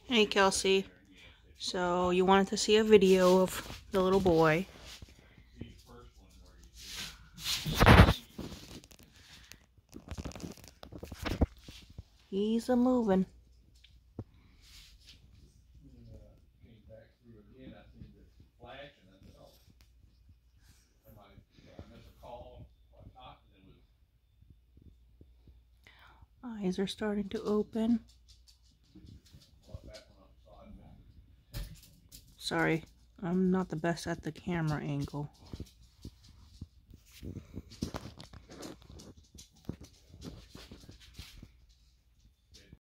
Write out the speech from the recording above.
Hey Kelsey, so you wanted to see a video of the little boy. He's a-moving. Eyes are starting to open. Sorry, I'm not the best at the camera angle.